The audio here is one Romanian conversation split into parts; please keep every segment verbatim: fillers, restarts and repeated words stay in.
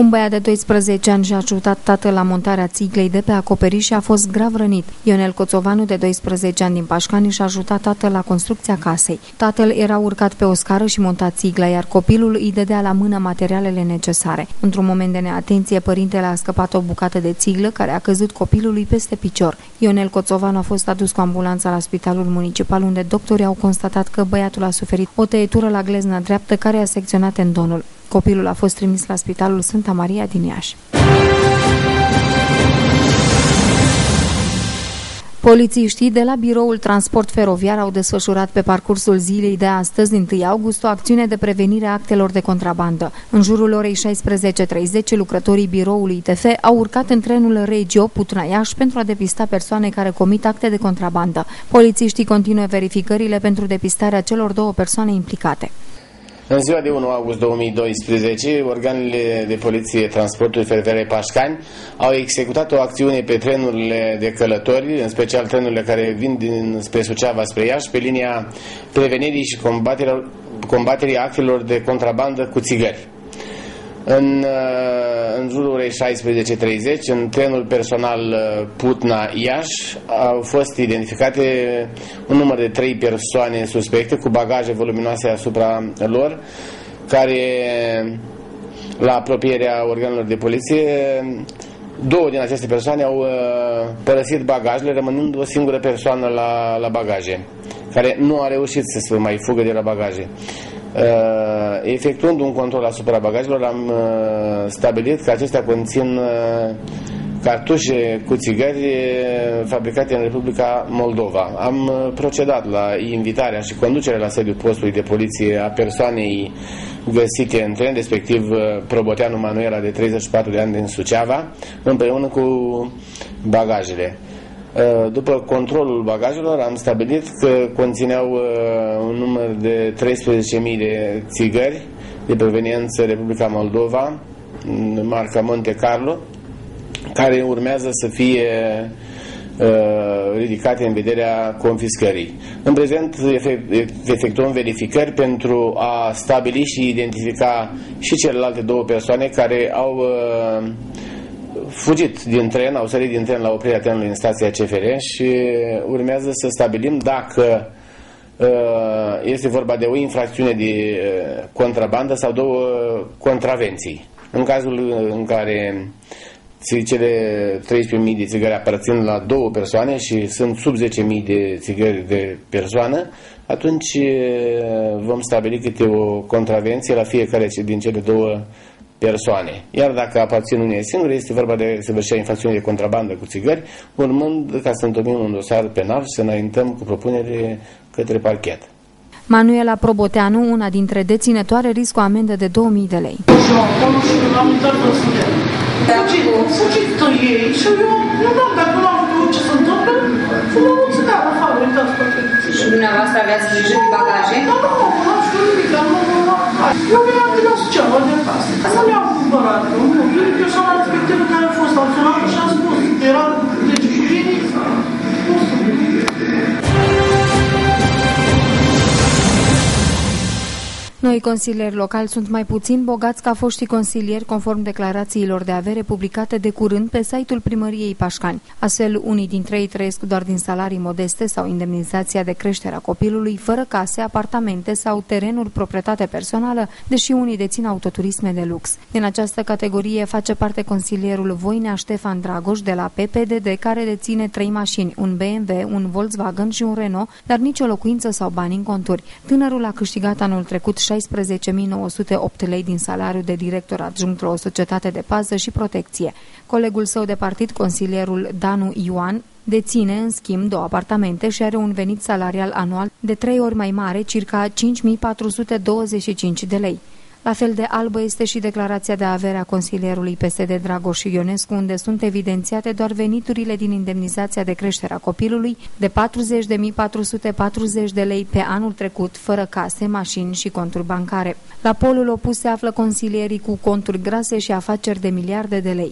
Un băiat de doisprezece ani și-a ajutat tatăl la montarea țiglei de pe acoperiș și a fost grav rănit. Ionel Coțovanu, de doisprezece ani din Pașcani, și-a ajutat tatăl la construcția casei. Tatăl era urcat pe o scară și monta țigla, iar copilul îi dădea la mână materialele necesare. Într-un moment de neatenție, părintele a scăpat o bucată de țiglă care a căzut copilului peste picior. Ionel Coțovanu a fost adus cu ambulanța la spitalul municipal, unde doctorii au constatat că băiatul a suferit o tăietură la glezna dreaptă care a secționat tendonul. Copilul a fost trimis la Spitalul Sfânta Maria din Iași. Polițiștii de la Biroul Transport Feroviar au desfășurat pe parcursul zilei de astăzi, din întâi august, o acțiune de prevenire a actelor de contrabandă. În jurul orei șaisprezece treizeci, lucrătorii biroului I T F au urcat în trenul Regio Putna-Iași pentru a depista persoane care comit acte de contrabandă. Polițiștii continuă verificările pentru depistarea celor două persoane implicate. În ziua de unu august două mii doisprezece, organele de poliție Transportului Feroviar Pașcani au executat o acțiune pe trenurile de călători, în special trenurile care vin din, spre Suceava, spre Iași, pe linia prevenirii și combaterii, combaterii actelor de contrabandă cu țigări. În, în jurul orei șaisprezece treizeci, în trenul personal Putna-Iași, au fost identificate un număr de trei persoane suspecte cu bagaje voluminoase asupra lor, care, la apropierea organelor de poliție, două din aceste persoane au părăsit bagajele, rămânând o singură persoană la, la bagaje, care nu a reușit să se mai fugă de la bagaje. Uh, efectuând un control asupra bagajelor, am uh, stabilit că acestea conțin uh, cartușe cu țigări uh, fabricate în Republica Moldova. Am uh, procedat la invitarea și conducerea la sediul postului de poliție a persoanei găsite în tren, respectiv uh, Proboteanu Manuela, de treizeci și patru de ani, din Suceava, împreună cu bagajele. După controlul bagajelor, am stabilit că conțineau un număr de treisprezece mii de țigări de proveniență Republica Moldova, marca Monte Carlo, care urmează să fie ridicate în vederea confiscării. În prezent efectuăm verificări pentru a stabili și identifica și celelalte două persoane care au fugit din tren, au sărit din tren la oprirea trenului în stația C F R și urmează să stabilim dacă este vorba de o infracțiune de contrabandă sau două contravenții. În cazul în care cele treisprezece mii de țigări aparțin la două persoane și sunt sub zece mii de țigări de persoană, atunci vom stabili câte o contravenție la fiecare din cele două persoane. Iar dacă aparțin unei singure, este vorba de săvârșirea infracțiunii de contrabandă cu țigări, urmând ca să întocmim un dosar penal și să înaintăm cu propunere către parchet. Manuela Proboteanu, una dintre deținătoare, riscă o amendă de două mii de lei. Fugit ei și eu nu am dat până la urmă ce se întâmplă, să mă mulțumea la afară, uitați poate. Și dumneavoastră aveați grijă de bagaje? Da, nu, nu am știut nimic, dar nu, nu, eu veneam din Suceava de acasă. Nu mi-am cumpărat, nu, eu e persoana respectivă care a fost acționată și a spus, era lege juridic, nu știu. Noi consilieri locali sunt mai puțin bogați ca foștii consilieri, conform declarațiilor de avere publicate de curând pe site-ul Primăriei Pașcani. Astfel, unii dintre ei trăiesc doar din salarii modeste sau indemnizația de creștere a copilului, fără case, apartamente sau terenuri proprietate personală, deși unii dețin autoturisme de lux. Din această categorie face parte consilierul Voinea Ștefan Dragoș de la P P D D, care deține trei mașini, un B M W, un Volkswagen și un Renault, dar nicio locuință sau bani în conturi. Tânărul a câștigat anul trecut șaisprezece mii nouă sute opt lei din salariu de director adjunct la o societate de pază și protecție. Colegul său de partid, consilierul Danu Ioan, deține, în schimb, două apartamente și are un venit salarial anual de trei ori mai mare, circa cinci mii patru sute douăzeci și cinci de lei. La fel de albă este și declarația de avere a consilierului P S D Dragoș Ionescu, unde sunt evidențiate doar veniturile din indemnizația de creștere a copilului de patruzeci de mii patru sute patruzeci de lei pe anul trecut, fără case, mașini și conturi bancare. La polul opus se află consilierii cu conturi grase și afaceri de miliarde de lei.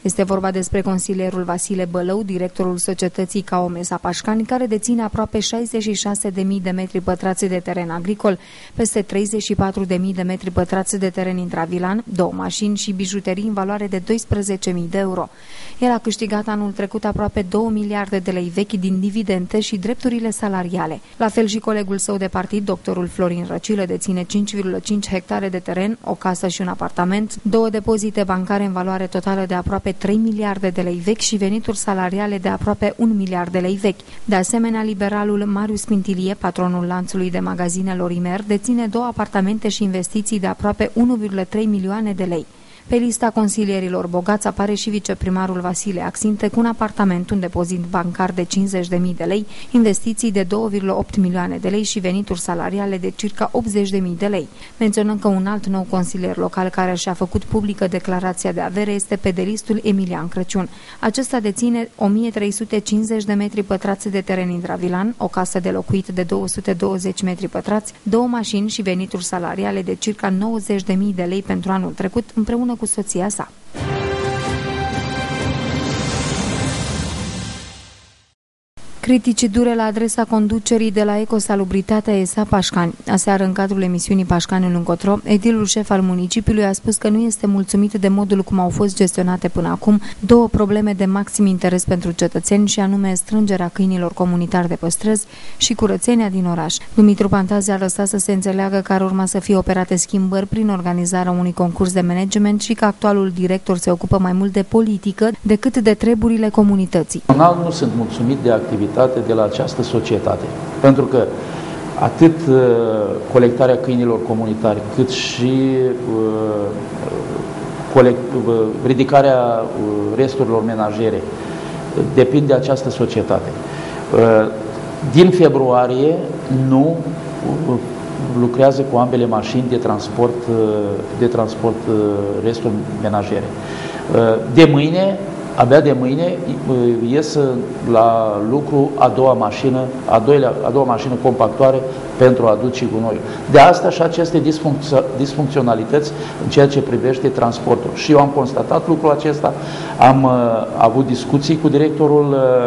Este vorba despre consilierul Vasile Bălău, directorul societății Caomesa Pașcani, care deține aproape șaizeci și șase de mii de metri pătrați de teren agricol, peste treizeci și patru de mii de metri pătrați de teren intravilan, două mașini și bijuterii în valoare de doisprezece mii de euro. El a câștigat anul trecut aproape două miliarde de lei vechi din dividende și drepturile salariale. La fel și colegul său de partid, doctorul Florin Răcilă, deține cinci virgulă cinci hectare de teren, o casă și un apartament, două depozite bancare în valoare totală de aproape trei miliarde de lei vechi și venituri salariale de aproape un miliard de lei vechi. De asemenea, liberalul Marius Quintilie, patronul lanțului de magazine Lorimer, deține două apartamente și investiții de aproape unu virgulă trei milioane de lei. Pe lista consilierilor bogați apare și viceprimarul Vasile Axinte cu un apartament, un depozit bancar de cincizeci de mii de lei, investiții de două virgulă opt milioane de lei și venituri salariale de circa optzeci de mii de lei. Menționăm că un alt nou consilier local care și-a făcut publică declarația de avere este pedelistul Emilian Crăciun. Acesta deține o mie trei sute cincizeci de metri pătrați de teren intravilan, o casă de locuit de două sute douăzeci metri pătrați, două mașini și venituri salariale de circa nouăzeci de mii de lei pentru anul trecut, împreună cu soția sa. Critici dure la adresa conducerii de la Ecosalubritatea E S A Pașcani. Aseară, în cadrul emisiunii Pașcani în încotro, edilul șef al municipiului a spus că nu este mulțumit de modul cum au fost gestionate până acum două probleme de maxim interes pentru cetățeni, și anume strângerea câinilor comunitari de pe străzi și curățenia din oraș. Dumitru Pantazi a lăsat să se înțeleagă că ar urma să fie operate schimbări prin organizarea unui concurs de management și că actualul director se ocupă mai mult de politică decât de treburile comunității. Personal nu sunt mulțumit de activitate de la această societate, pentru că atât uh, colectarea câinilor comunitari, cât și uh, colect, uh, ridicarea uh, resturilor menajere uh, depind de această societate. Uh, din februarie nu uh, lucrează cu ambele mașini de transport, uh, de transport uh, resturi menajere. Uh, de mâine Abia de mâine ies la lucru a doua mașină, a, doilea, a doua mașină compactoare pentru a aduce gunoiul. De asta și aceste disfuncționalități în ceea ce privește transportul. Și eu am constatat lucrul acesta, am uh, avut discuții cu directorul,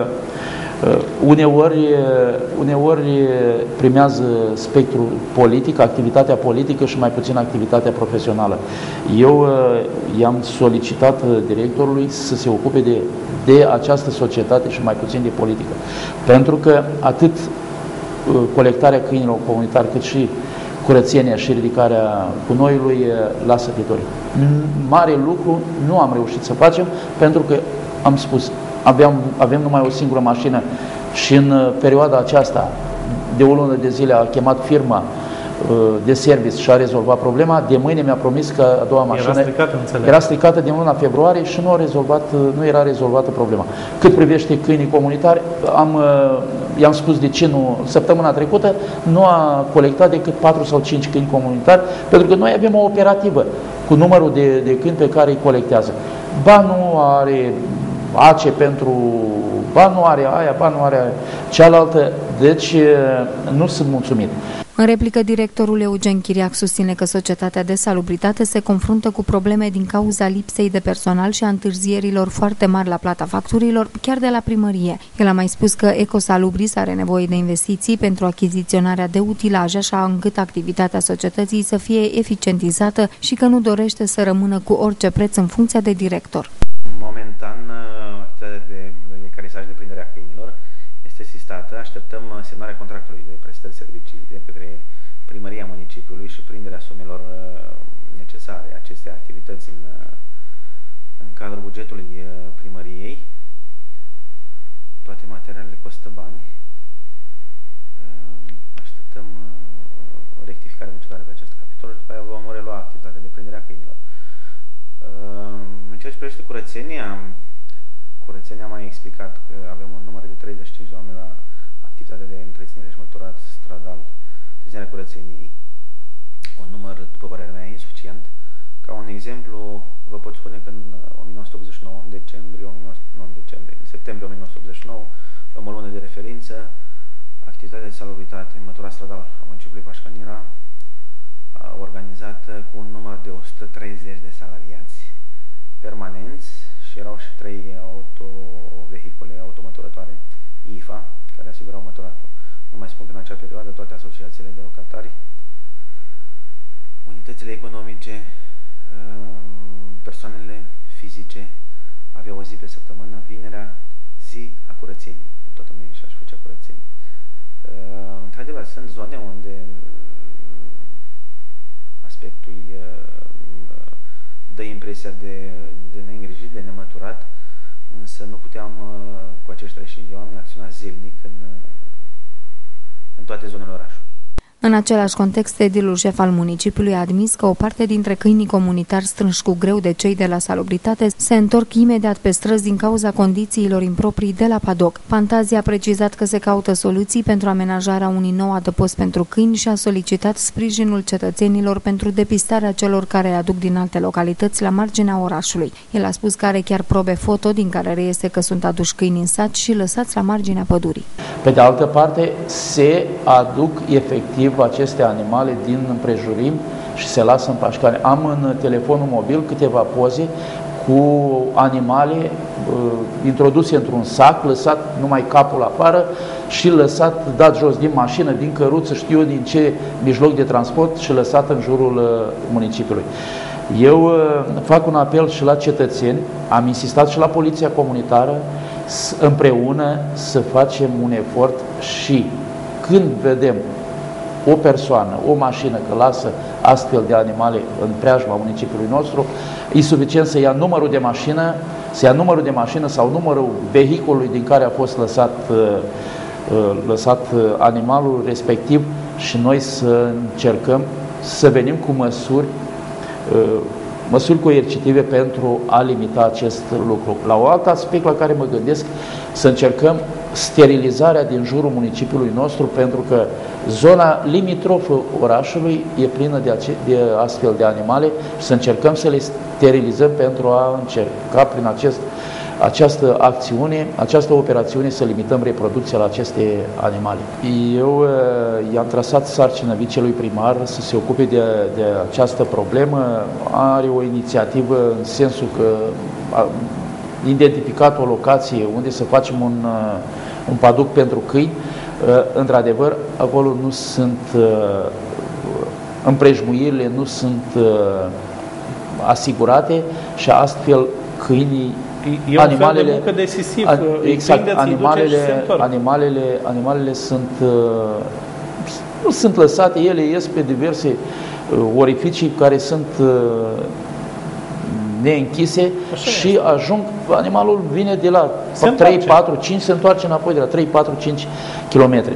uh, uh, uneori, uh, uneori primează spectrul politic, activitatea politică și mai puțin activitatea profesională. Eu uh, i-am solicitat uh, directorului să se ocupe de, de această societate și mai puțin de politică. Pentru că atât uh, colectarea câinilor comunitari, cât și curățenia și ridicarea gunoiului lasă de dorit. Mare lucru nu am reușit să facem, pentru că am spus, aveam, avem numai o singură mașină și în perioada aceasta de o lună de zile a chemat firma de service și a rezolvat problema. De mâine mi-a promis că a doua mașină era stricată, era stricată din luna februarie și nu, a rezolvat, nu era rezolvată problema. Cât privește câinii comunitari, am, i-am spus de ce nu, săptămâna trecută nu a colectat decât patru sau cinci câini comunitari, pentru că noi avem o operativă cu numărul de, de câini pe care îi colectează. Ba nu are A C E pentru, ba nu are aia, ba nu are aia, cealaltă, deci nu sunt mulțumit. În replică, directorul Eugen Chiriac susține că societatea de salubritate se confruntă cu probleme din cauza lipsei de personal și a întârzierilor foarte mari la plata facturilor, chiar de la primărie. El a mai spus că Ecosalubris are nevoie de investiții pentru achiziționarea de utilaje, așa încât activitatea societății să fie eficientizată și că nu dorește să rămână cu orice preț în funcția de director. Momentan, activitatea de ecarisaj de prindere a câinilor este sistată. Așteptăm semnarea contractului de prestări servicii de către primăria municipiului și prinderea sumelor necesare acestei activități în, în cadrul bugetului primăriei. Toate materialele costă bani. Așteptăm rectificare bugetară pe acest capitol și după aia vom relua activitatea de prindere a câinilor. În ceea ce privește curățenia, curățenia am mai explicat că avem un număr de treizeci și cinci de oameni la activitatea de întreținere și măturat stradal, întreținerea curățeniei. Un număr, după părerea mea, insuficient. Ca un exemplu, vă pot spune că în o mie nouă sute optzeci și nouă, în decembrie, nu în decembrie, în septembrie o mie nouă sute optzeci și nouă, am o lună de referință, activitatea de salubritate, măturat stradal a municipiului Pașcani era organizată cu un număr de o sută treizeci de salariați permanenți și și erau și trei autovehicule automăturătoare, I F A, care asigurau măturatul. Nu mai spun că în acea perioadă toate asociațiile de locatari, unitățile economice, persoanele fizice aveau o zi pe săptămână, vinerea, zi a curățenii. Toată lumea și-și făcea curățenii. Într-adevăr, sunt zone unde aspectul dă impresia de, de neîngrijit, de nemăturat, însă nu puteam cu acești treizeci și cinci de oameni acționa zilnic în, în toate zonele orașului. În același context, edilul șef al municipiului a admis că o parte dintre câinii comunitari strânși cu greu de cei de la salubritate se întorc imediat pe străzi din cauza condițiilor improprii de la Padoc. Fantazia a precizat că se caută soluții pentru amenajarea unui nou adăpost pentru câini și a solicitat sprijinul cetățenilor pentru depistarea celor care aduc din alte localități la marginea orașului. El a spus că are chiar probe foto din care reiese că sunt aduși câini în sat și lăsați la marginea pădurii. Pe de altă parte, se aduc efectiv aceste animale din împrejurim și se lasă în Pașcani. Am în telefonul mobil câteva poze cu animale uh, introduse într-un sac, lăsat numai capul afară și lăsat, dat jos din mașină, din căruță, știu din ce mijloc de transport și lăsat în jurul uh, municipiului. Eu uh, fac un apel și la cetățeni, am insistat și la Poliția Comunitară, împreună să facem un efort și când vedem o persoană, o mașină că lasă astfel de animale în preajma municipiului nostru, e suficient să ia numărul de mașină, să ia numărul de mașină sau numărul vehiculului din care a fost lăsat, lăsat animalul respectiv și noi să încercăm să venim cu măsuri, măsuri coercitive pentru a limita acest lucru. La un alt aspect la care mă gândesc, să încercăm sterilizarea din jurul municipiului nostru, pentru că zona limitrofă orașului e plină de, ace- de astfel de animale și să încercăm să le sterilizăm pentru a încerca prin acest, această acțiune, această operațiune să limităm reproducția la aceste animale. Eu uh, i-am trasat sarcină vicelui primar să se ocupe de, de această problemă. Are o inițiativă în sensul că a identificat o locație unde să facem un, uh, un paduc pentru câini. Uh, într-adevăr, acolo nu sunt uh, împrejmuirile, nu sunt uh, asigurate și astfel câinii E animalele, un fel de muncă decisiv, a, exact, animalele, animalele, animalele sunt, uh, nu sunt lăsate, ele ies pe diverse uh, orificii care sunt uh, neînchise. Așa și este. Ajung, animalul vine de la trei, patru, cinci, se întoarce înapoi de la trei, patru, cinci kilometri.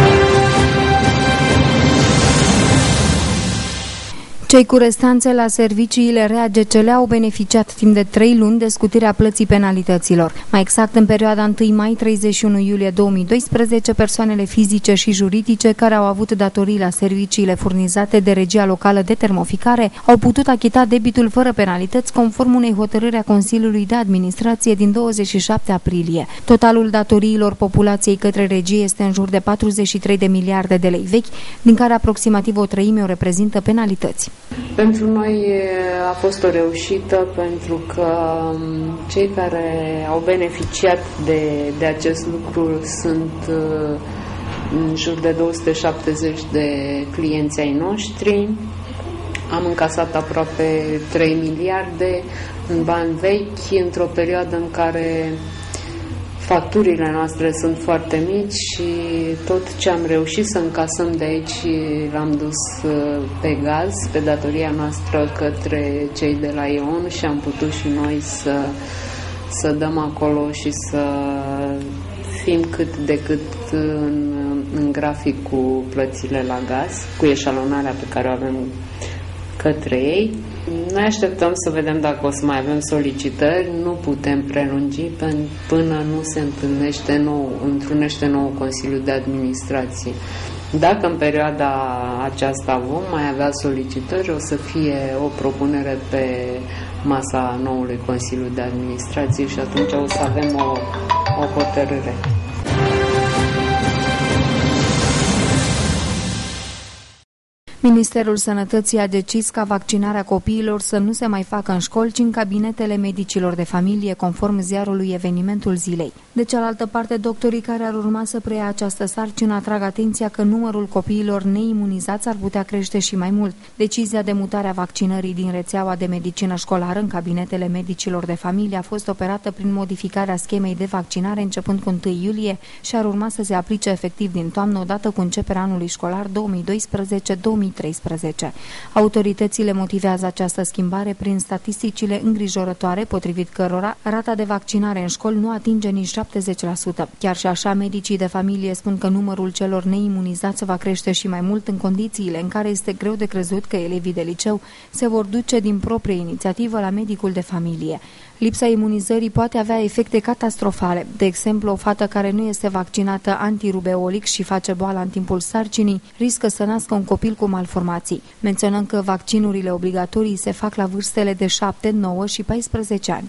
Cei cu restanțe la serviciile R A G C L au beneficiat timp de trei luni de scutirea plății penalităților. Mai exact, în perioada întâi mai - treizeci și unu iulie două mii doisprezece, persoanele fizice și juridice care au avut datorii la serviciile furnizate de Regia Locală de Termoficare au putut achita debitul fără penalități, conform unei hotărâri a Consiliului de Administrație din douăzeci și șapte aprilie. Totalul datoriilor populației către regie este în jur de patruzeci și trei de miliarde de lei vechi, din care aproximativ o treime o reprezintă penalități. Pentru noi a fost o reușită, pentru că cei care au beneficiat de, de acest lucru sunt în jur de două sute șaptezeci de clienți ai noștri. Am încasat aproape trei miliarde în bani vechi, într-o perioadă în care facturile noastre sunt foarte mici și tot ce am reușit să încasăm de aici l-am dus pe gaz, pe datoria noastră către cei de la Ion și am putut și noi să, să dăm acolo și să fim cât de cât în, în grafic cu plățile la gaz, cu eșalonarea pe care o avem către ei. Noi așteptăm să vedem dacă o să mai avem solicitări, nu putem prelungi până nu se întâlnește nou, întrunește nou Consiliu de Administrație. Dacă în perioada aceasta vom mai avea solicitări, o să fie o propunere pe masa noului Consiliu de Administrație și atunci o să avem o, o hotărâre. Ministerul Sănătății a decis ca vaccinarea copiilor să nu se mai facă în școli, ci în cabinetele medicilor de familie, conform ziarului Evenimentul Zilei. De cealaltă parte, doctorii care ar urma să preia această sarcină atrag atenția că numărul copiilor neimunizați ar putea crește și mai mult. Decizia de mutare a vaccinării din rețeaua de medicină școlară în cabinetele medicilor de familie a fost operată prin modificarea schemei de vaccinare începând cu întâi iulie și ar urma să se aplice efectiv din toamnă odată cu începerea anului școlar două mii doisprezece două mii treisprezece. Autoritățile motivează această schimbare prin statisticile îngrijorătoare, potrivit cărora rata de vaccinare în școli nu atinge nici șaptezeci la sută. Chiar și așa, medicii de familie spun că numărul celor neimunizați va crește și mai mult în condițiile în care este greu de crezut că elevii de liceu se vor duce din proprie inițiativă la medicul de familie. Lipsa imunizării poate avea efecte catastrofale. De exemplu, o fată care nu este vaccinată antirubeolic și face boala în timpul sarcinii riscă să nască un copil cu malformații. Menționăm că vaccinurile obligatorii se fac la vârstele de șapte, nouă și paisprezece ani.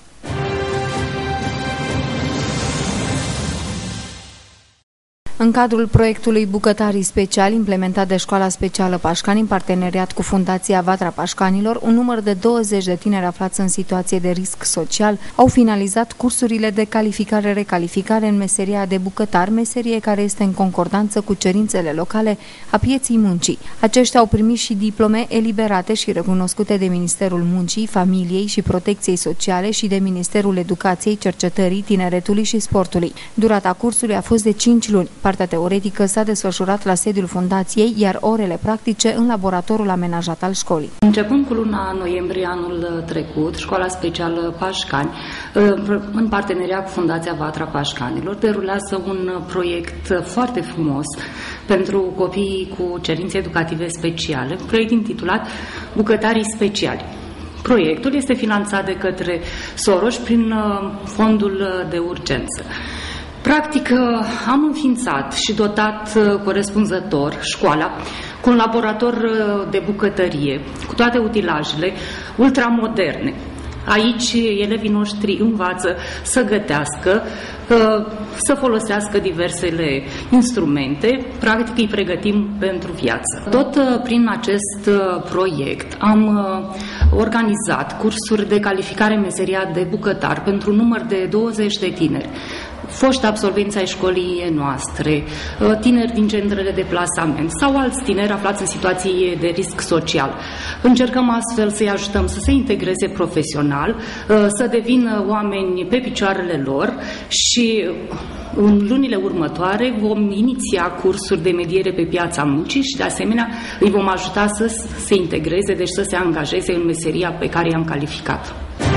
În cadrul proiectului Bucătarii Speciali, implementat de Școala Specială Pașcani în parteneriat cu Fundația Vatra Pașcanilor, un număr de douăzeci de tineri aflați în situație de risc social au finalizat cursurile de calificare-recalificare în meseria de bucătar, meserie care este în concordanță cu cerințele locale a pieții muncii. Aceștia au primit și diplome eliberate și recunoscute de Ministerul Muncii, Familiei și Protecției Sociale și de Ministerul Educației, Cercetării, Tineretului și Sportului. Durata cursului a fost de cinci luni. Partea teoretică s-a desfășurat la sediul fundației, iar orele practice în laboratorul amenajat al școlii. Începând cu luna noiembrie anul trecut, Școala Specială Pașcani, în parteneriat cu Fundația Vatra Pașcanilor, derulează un proiect foarte frumos pentru copiii cu cerințe educative speciale, un proiect intitulat Bucătarii Speciali. Proiectul este finanțat de către Soros prin fondul de urgență. Practic, am înființat și dotat corespunzător școala cu un laborator de bucătărie, cu toate utilajele ultramoderne. Aici elevii noștri învață să gătească, să folosească diversele instrumente, practic îi pregătim pentru viață. Tot prin acest proiect am organizat cursuri de calificare în meseria de bucătar pentru un număr de douăzeci de tineri, foști absolvenți ai școlii noastre, tineri din centrele de plasament sau alți tineri aflați în situații de risc social. Încercăm astfel să-i ajutăm să se integreze profesional, să devină oameni pe picioarele lor și în lunile următoare vom iniția cursuri de mediere pe piața muncii și de asemenea îi vom ajuta să se integreze, deci să se angajeze în meseria pe care i-am calificat.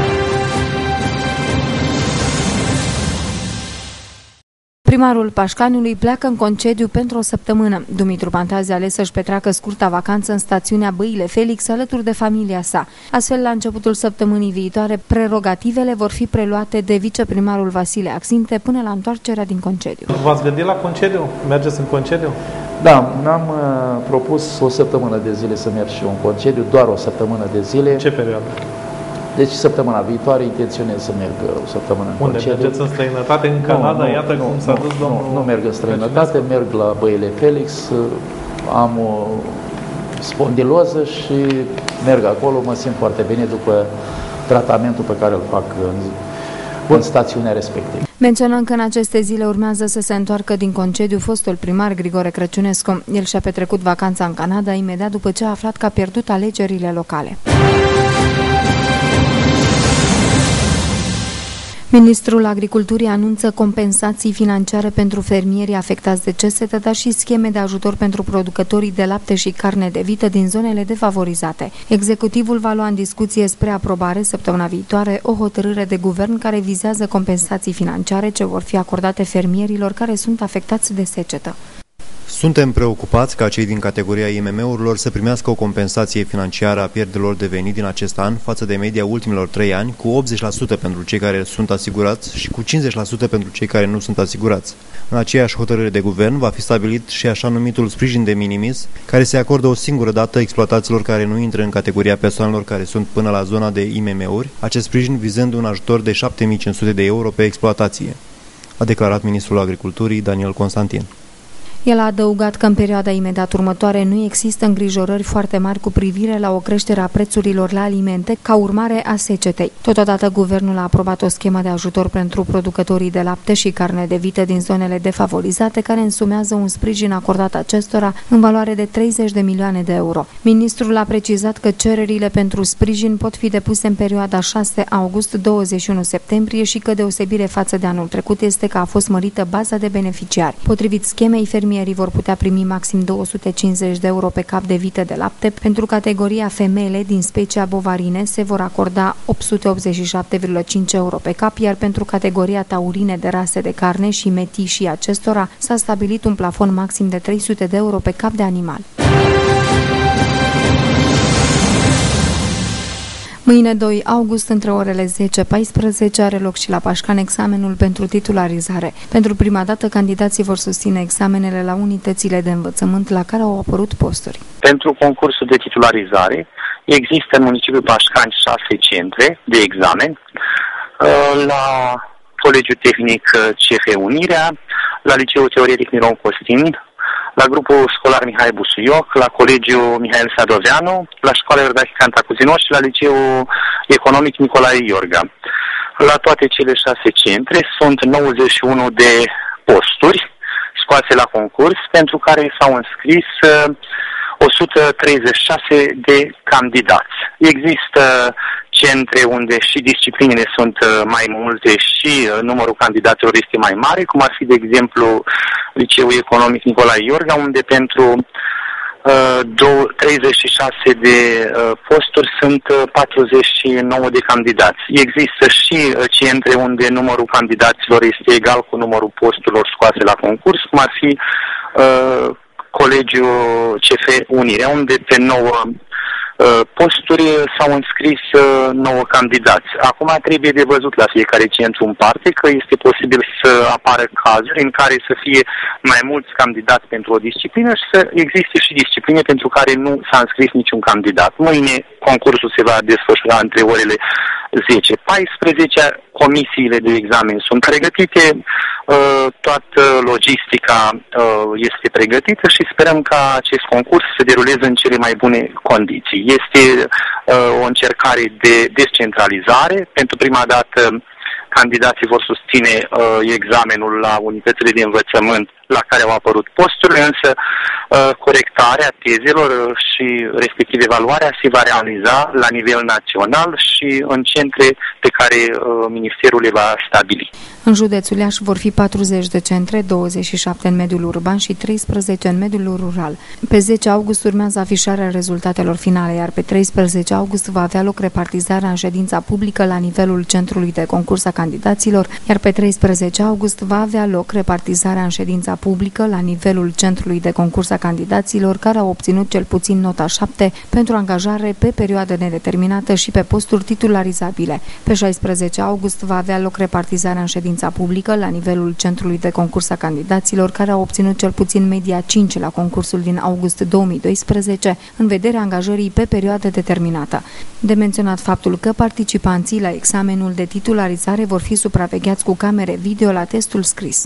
Primarul Pașcaniului pleacă în concediu pentru o săptămână. Dumitru Pantazi a ales să-și petreacă scurta vacanță în stațiunea Băile Felix alături de familia sa. Astfel, la începutul săptămânii viitoare, prerogativele vor fi preluate de viceprimarul Vasile Axinte până la întoarcerea din concediu. V-ați gândit la concediu? Mergeți în concediu? Da, mi-am uh, propus o săptămână de zile să merg și un concediu, doar o săptămână de zile. Ce perioadă? Deci săptămâna viitoare intenționez să merg o săptămână în Unde? concediu. Mergeți în străinătate, în Canada? Nu, Iată nu, cum s-a nu, dus domnul... Nu, nu merg în străinătate, merg la Băile Felix, am o spondiloză și merg acolo, mă simt foarte bine după tratamentul pe care îl fac în, în stațiunea respectivă. Menționăm că în aceste zile urmează să se întoarcă din concediu fostul primar Grigore Crăciunescu. El și-a petrecut vacanța în Canada imediat după ce a aflat că a pierdut alegerile locale. Ministrul Agriculturii anunță compensații financiare pentru fermierii afectați de cesetă, dar și scheme de ajutor pentru producătorii de lapte și carne de vită din zonele defavorizate. Executivul va lua în discuție spre aprobare săptămâna viitoare o hotărâre de guvern care vizează compensații financiare ce vor fi acordate fermierilor care sunt afectați de secetă. Suntem preocupați ca cei din categoria I M M-urilor să primească o compensație financiară a pierderilor de venit din acest an față de media ultimilor trei ani, cu optzeci la sută pentru cei care sunt asigurați și cu cincizeci la sută pentru cei care nu sunt asigurați. În aceeași hotărâre de guvern va fi stabilit și așa numitul sprijin de minimis, care se acordă o singură dată exploatațiilor care nu intră în categoria persoanelor care sunt până la zona de I M M-uri, acest sprijin vizând un ajutor de șapte mii cinci sute de euro pe exploatație, a declarat ministrul Agriculturii Daniel Constantin. El a adăugat că în perioada imediat următoare nu există îngrijorări foarte mari cu privire la o creștere a prețurilor la alimente ca urmare a secetei. Totodată, guvernul a aprobat o schemă de ajutor pentru producătorii de lapte și carne de vită din zonele defavorizate, care însumează un sprijin acordat acestora în valoare de treizeci de milioane de euro. Ministrul a precizat că cererile pentru sprijin pot fi depuse în perioada șase august - douăzeci și unu septembrie și că deosebire față de anul trecut este că a fost mărită baza de beneficiari. Potrivit schemei, fermierii vor putea primi maxim două sute cincizeci de euro pe cap de vită de lapte. Pentru categoria femele din specia bovarine se vor acorda opt sute optzeci și șapte virgulă cinci euro pe cap, iar pentru categoria taurine de rase de carne și metii și acestora s-a stabilit un plafon maxim de trei sute de euro pe cap de animal. Mâine, doi august, între orele zece - paisprezece, are loc și la Pașcani examenul pentru titularizare. Pentru prima dată, candidații vor susține examenele la unitățile de învățământ la care au apărut posturi. Pentru concursul de titularizare există în municipiul Pașcani șase centre de examen, la Colegiul Tehnic C F Unirea, la Liceul Teoretic Miron Costin, la grupul școlar Mihai Busuioc, la Colegiul Mihail Sadoveanu, la Școala Iordache Canta Cuzinoș și la Liceul Economic Nicolae Iorga. La toate cele șase centre sunt nouăzeci și unu de posturi scoase la concurs, pentru care s-au înscris o sută treizeci și șase de candidați. Există centre unde și disciplinele sunt mai multe și numărul candidaților este mai mare, cum ar fi, de exemplu, Liceul Economic Nicolae Iorga, unde pentru uh, treizeci și șase de uh, posturi sunt patruzeci și nouă de candidați. Există și uh, centre unde numărul candidaților este egal cu numărul posturilor scoase la concurs, cum ar fi uh, Colegiul C F Unirea, unde pe nouă posturi s-au înscris nouă candidați. Acum trebuie de văzut la fiecare centru în parte că este posibil să apară cazuri în care să fie mai mulți candidați pentru o disciplină și să existe și discipline pentru care nu s-a înscris niciun candidat. Mâine concursul se va desfășura între orele zece - paisprezece, comisiile de examen sunt pregătite, toată logistica este pregătită și sperăm ca acest concurs să se deruleze în cele mai bune condiții. Este o încercare de descentralizare. Pentru prima dată candidații vor susține examenul la unitățile de învățământ la care au apărut posturile, însă corectarea tezelor și respectiv evaluarea se va realiza la nivel național și în centre pe care Ministerul le va stabili. În județul Iași vor fi patruzeci de centre, douăzeci și șapte în mediul urban și treisprezece în mediul rural. Pe zece august urmează afișarea rezultatelor finale, iar pe treisprezece august va avea loc repartizarea în ședința publică la nivelul centrului de concurs a candidaților, iar pe treisprezece august va avea loc repartizarea în ședința publică la nivelul centrului de concurs a candidaților care au obținut cel puțin nota șapte pentru angajare pe perioadă nedeterminată și pe posturi titularizabile. Pe șaisprezece august va avea loc repartizarea în ședința publică la nivelul centrului de concurs a candidaților care au obținut cel puțin media cinci la concursul din august două mii doisprezece în vederea angajării pe perioadă determinată. De menționat faptul că participanții la examenul de titularizare vor fi supravegheați cu camere video la testul scris.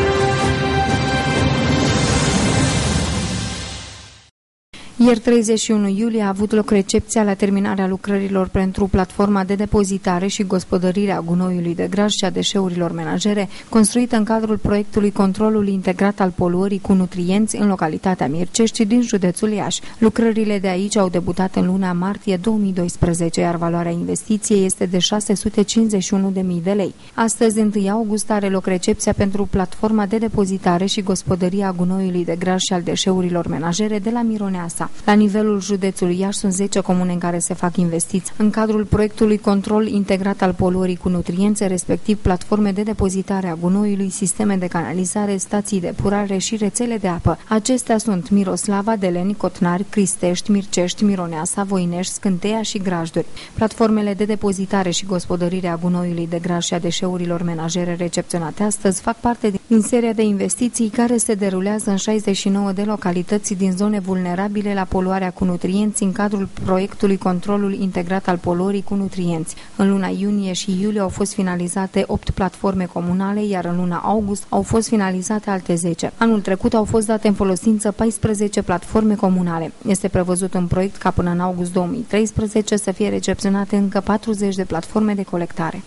Ieri, treizeci și unu iulie, a avut loc recepția la terminarea lucrărilor pentru platforma de depozitare și gospodărire a gunoiului de graj și a deșeurilor menajere, construită în cadrul proiectului Controlul Integrat al Poluării cu Nutrienți în localitatea Mircești din județul Iași. Lucrările de aici au debutat în luna martie două mii doisprezece, iar valoarea investiției este de șase sute cincizeci și unu de mii de lei. Astăzi, întâi august, are loc recepția pentru platforma de depozitare și gospodărie a gunoiului de graj și al deșeurilor menajere de la Mironeasa. La nivelul județului Iași sunt zece comune în care se fac investiții în cadrul proiectului Control Integrat al Poluării cu Nutriențe, respectiv platforme de depozitare a gunoiului, sisteme de canalizare, stații de epurare și rețele de apă. Acestea sunt Miroslava, Deleni, Cotnari, Cristești, Mircești, Mironeasa, Voinești, Scânteia și Grajduri. Platformele de depozitare și gospodărire a gunoiului de graj și a deșeurilor menajere recepționate astăzi fac parte din seria de investiții care se derulează în șaizeci și nouă de localități din zone vulnerabile la poluarea cu nutrienți în cadrul proiectului Controlul Integrat al Poluării cu Nutrienți. În luna iunie și iulie au fost finalizate opt platforme comunale, iar în luna august au fost finalizate alte zece. Anul trecut au fost date în folosință paisprezece platforme comunale. Este prevăzut un proiect ca până în august două mii treisprezece să fie recepționate încă patruzeci de platforme de colectare.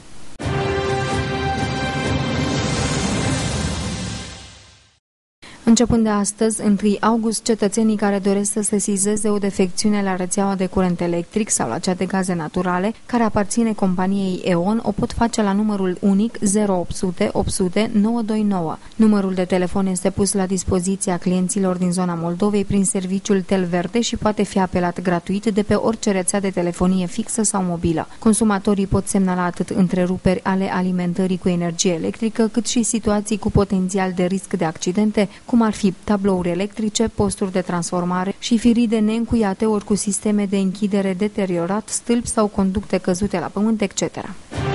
Începând de astăzi, întâi august, cetățenii care doresc să sesizeze o defecțiune la rețeaua de curent electric sau la cea de gaze naturale, care aparține companiei E O N, o pot face la numărul unic zero opt sute opt sute nouă doi nouă. Numărul de telefon este pus la dispoziția clienților din zona Moldovei prin serviciul Telverde și poate fi apelat gratuit de pe orice rețea de telefonie fixă sau mobilă. Consumatorii pot semnala atât întreruperi ale alimentării cu energie electrică, cât și situații cu potențial de risc de accidente, cum ar fi tablouri electrice, posturi de transformare și firide neîncuiate ori cu sisteme de închidere deteriorat, stâlpi sau conducte căzute la pământ, et cetera.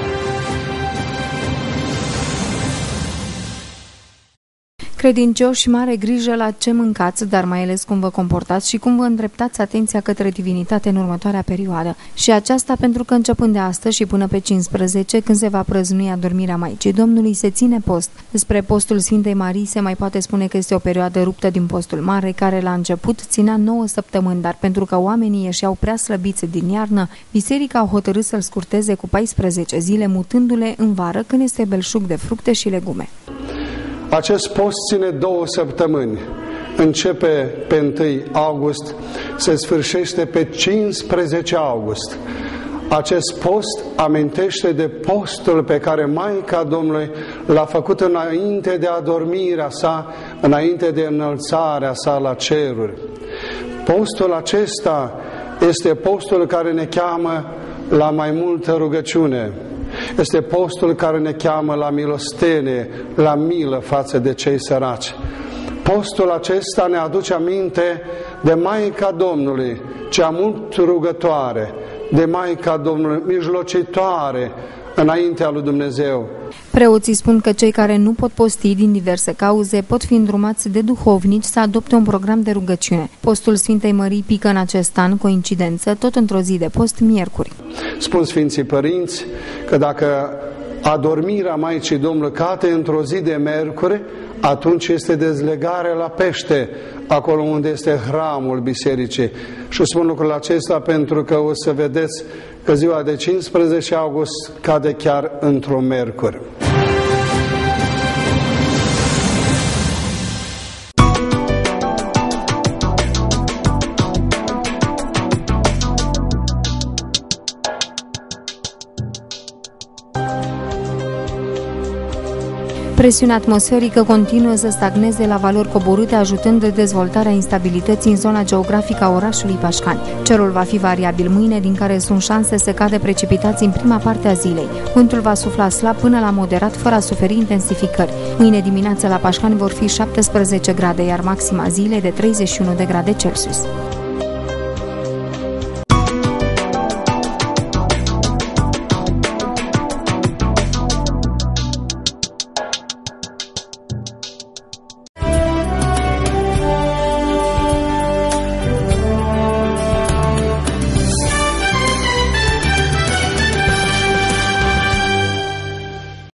Credincioși, mare grijă la ce mâncați, dar mai ales cum vă comportați și cum vă îndreptați atenția către divinitate în următoarea perioadă. Și aceasta pentru că începând de astăzi și până pe cincisprezece, când se va prăznui adormirea Maicii Domnului, se ține post. Despre postul Sfintei Marii se mai poate spune că este o perioadă ruptă din postul mare, care la început ținea nouă săptămâni, dar pentru că oamenii ieșeau prea slăbiți din iarnă, biserica a hotărât să-l scurteze cu paisprezece zile, mutându-le în vară, când este belșug de fructe și legume. Acest post ține două săptămâni. Începe pe întâi august, se sfârșește pe cincisprezece august. Acest post amintește de postul pe care Maica Domnului l-a făcut înainte de adormirea sa, înainte de înălțarea sa la ceruri. Postul acesta este postul care ne cheamă la mai multă rugăciune. Este postul care ne cheamă la milostenie, la milă față de cei săraci. Postul acesta ne aduce aminte de Maica Domnului, cea mult rugătoare, de Maica Domnului, mijlocitoare înaintea lui Dumnezeu. Preoții spun că cei care nu pot posti din diverse cauze pot fi îndrumați de duhovnici să adopte un program de rugăciune. Postul Sfintei Mării pică în acest an, coincidență, tot într-o zi de post, miercuri. Spun Sfinții Părinți că dacă adormirea Maicii Domnului cade într-o zi de miercuri, atunci este dezlegare la pește, acolo unde este hramul bisericii. Și spun lucrul acesta pentru că o să vedeți că ziua de cincisprezece august cade chiar într-o miercuri. Presiunea atmosferică continuă să stagneze la valori coborâte, ajutând de dezvoltarea instabilității în zona geografică a orașului Pașcani. Cerul va fi variabil mâine, din care sunt șanse să cadă precipitații în prima parte a zilei. Vântul va sufla slab până la moderat, fără a suferi intensificări. Mâine dimineața la Pașcani vor fi șaptesprezece grade, iar maxima zilei de treizeci și unu de grade Celsius.